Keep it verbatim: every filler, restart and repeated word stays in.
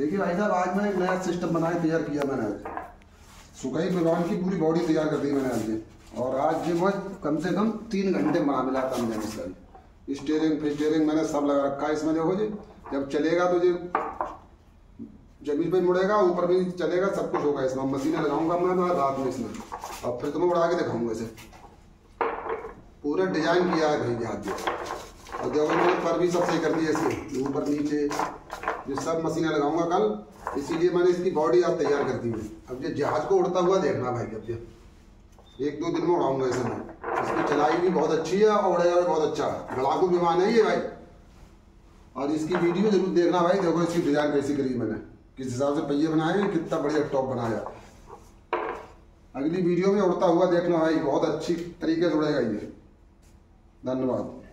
देखिए भाई साहब, आज मैं एक नया सिस्टम बनाया, तैयार किया मैंने। आज सुकई भगवान की पूरी बॉडी तैयार कर दी मैंने आज ये। और आज ये मैं कम से कम तीन घंटे बना मिला था मैंने इसका। स्टेयरिंग फिस्टेयरिंग मैंने सब लगा रखा है इसमें। देखो जी, जब चलेगा तो ये जमीन पे मुड़ेगा, ऊपर भी चलेगा, सब कुछ होगा इसमें। मशीनें लगाऊंगा मैं तो रात में इसमें, और फिर तुम्हें उड़ा के दिखाऊंगा इसे। पूरा डिजाइन किया है भाई हाथ। और देखो मैंने पर भी सब सही कर दिया इसके, ऊपर नीचे ये सब मशीनें लगाऊंगा कल, इसीलिए मैंने इसकी बॉडी आज तैयार कर दी है। अब ये जहाज को उड़ता हुआ देखना भाई, अब ये एक दो दिन में उड़ाऊंगा इसे मैं। इसकी चलाई भी बहुत अच्छी है और उड़ेगा भी बहुत अच्छा है। लड़ाकू विमान है ये भाई। और इसकी वीडियो जरूर देखना भाई। देखो इसकी डिजाइन कैसी करी मैंने, किस हिसाब से पहिए बनाए, कितना बढ़िया टॉप बनाया। अगली वीडियो में उड़ता हुआ देखना भाई, बहुत अच्छी तरीके से उड़ेगा ये। धन्यवाद।